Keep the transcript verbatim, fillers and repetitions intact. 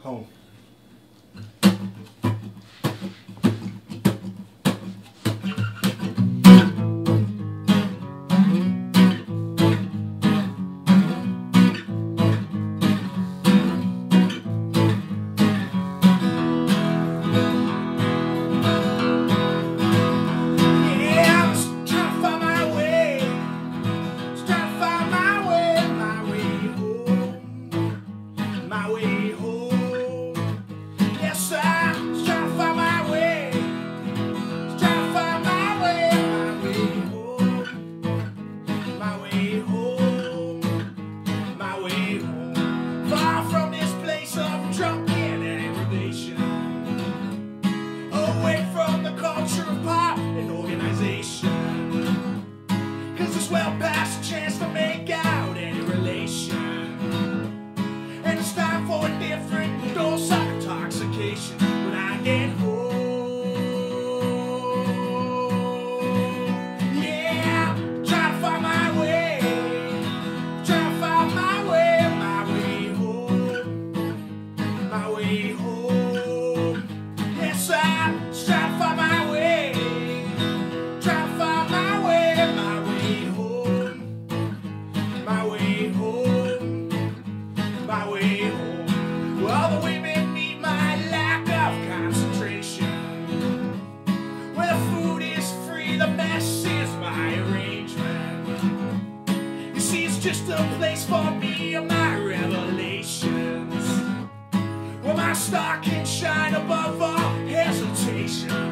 home. Drunken aggravation, away from the culture of pop and organization, cause it's well past a chance to make out any relation, and it's time for a different dose of intoxication when I get home. Yeah, trying to find my way, trying to find my way, my way home. My way home. Yes, I'm just trying to find my way, trying to find my way, my way home, my way home, my way home. Well, the women meet my lack of concentration. Where the food is free, the mess is my arrangement. You see, it's just a place for me and my revelations, where my star can shine above all hesitation.